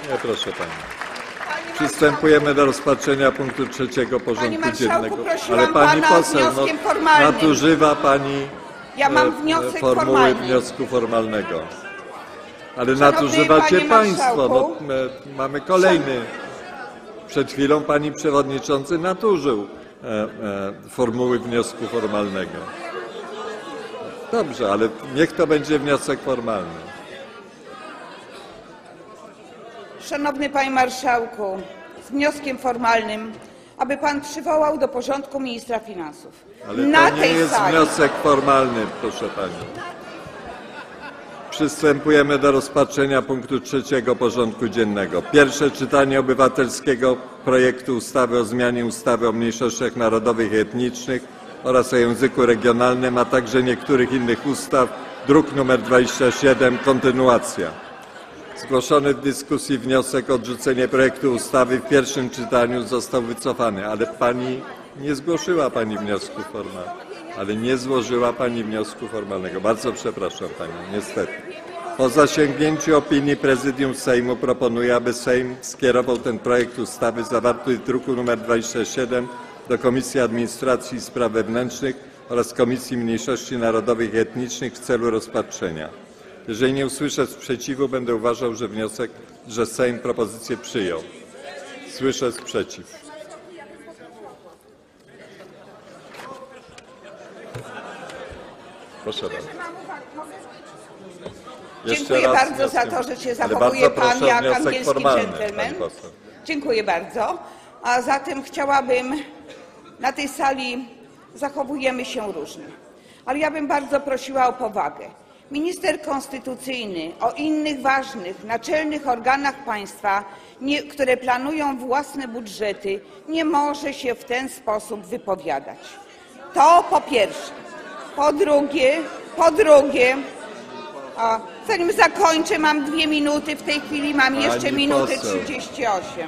Nie, proszę pani. Przystępujemy do rozpatrzenia punktu 3. porządku dziennego. Ale pani poseł, nadużywa pani formuły wniosku formalnego. Ale nadużywacie państwo. Mamy kolejny. Przed chwilą pani przewodniczący nadużył formuły wniosku formalnego. Dobrze, ale niech to będzie wniosek formalny. Szanowny Panie Marszałku, z wnioskiem formalnym, aby Pan przywołał do porządku ministra finansów. Ale to nie jest wniosek formalny, proszę Pani. Przystępujemy do rozpatrzenia punktu 3. porządku dziennego. Pierwsze czytanie obywatelskiego projektu ustawy o zmianie ustawy o mniejszościach narodowych i etnicznych oraz o języku regionalnym, a także niektórych innych ustaw, druk nr 27, kontynuacja. Zgłoszony w dyskusji wniosek o odrzucenie projektu ustawy w pierwszym czytaniu został wycofany, ale nie zgłosiła pani wniosku formalnego. Ale nie złożyła pani wniosku formalnego. Bardzo przepraszam Panią, niestety. Po zasięgnięciu opinii Prezydium Sejmu proponuję, aby Sejm skierował ten projekt ustawy zawarty w druku nr 27 do Komisji Administracji i Spraw Wewnętrznych oraz Komisji Mniejszości Narodowych i Etnicznych w celu rozpatrzenia. Jeżeli nie usłyszę sprzeciwu, będę uważał, że Sejm propozycję przyjął. Słyszę sprzeciw. Proszę bardzo. Dziękuję bardzo za to, że się zachowuje Pan jak angielski dżentelmen. Dziękuję bardzo. A zatem chciałabym, na tej sali zachowujemy się różnie, ale ja bym bardzo prosiła o powagę. Minister konstytucyjny o innych ważnych, naczelnych organach państwa, które planują własne budżety, nie może się w ten sposób wypowiadać. To po pierwsze. Po drugie, zanim zakończę, mam 2 minuty, w tej chwili mam jeszcze minutę 38.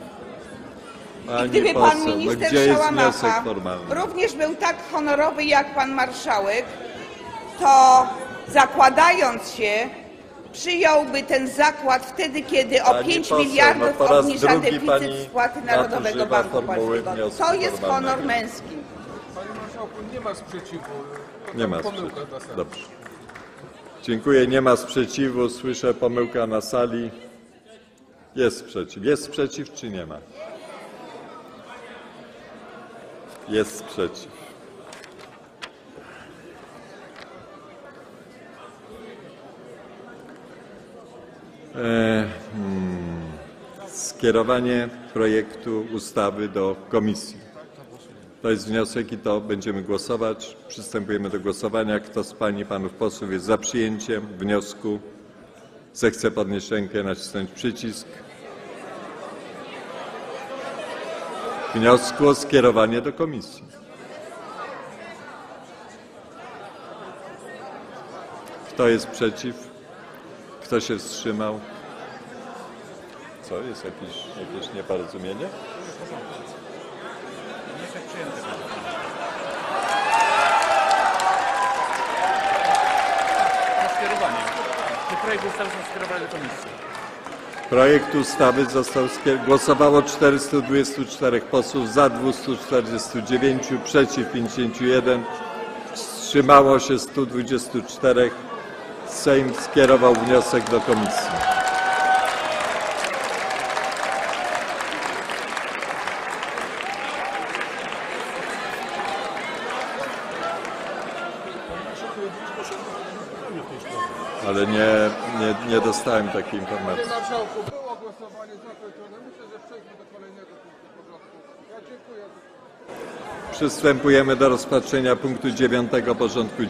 I gdyby pan minister Szałamacha również był tak honorowy jak pan marszałek, to zakładając się, przyjąłby ten zakład wtedy, kiedy o 5 miliardów obniża deficyt spłaty Narodowego Banku Polskiego. To jest honor męski. Panie marszałku, nie ma sprzeciwu. Nie ma sprzeciwu. Dobrze. Dziękuję. Nie ma sprzeciwu. Słyszę pomyłka na sali. Jest sprzeciw. Jest sprzeciw czy nie ma? Jest sprzeciw. Skierowanie projektu ustawy do komisji. To jest wniosek i to będziemy głosować. Przystępujemy do głosowania. Kto z pań i panów posłów jest za przyjęciem wniosku, zechce podnieść rękę i nacisnąć przycisk. Wniosku o skierowanie do komisji. Kto jest przeciw? Kto się wstrzymał? Co? Jest jakieś nieporozumienie? Projekt ustawy został skierowany do komisji. Projekt ustawy został głosowało 424 posłów, za 249, przeciw 51, wstrzymało się 124. Sejm skierował wniosek do komisji. Ale nie dostałem takiej informacji. Panie marszałku, było głosowanie zakończone. Myślę, że przejdźmy do kolejnego punktu porządku. Ja dziękuję. Przystępujemy do rozpatrzenia punktu 9. porządku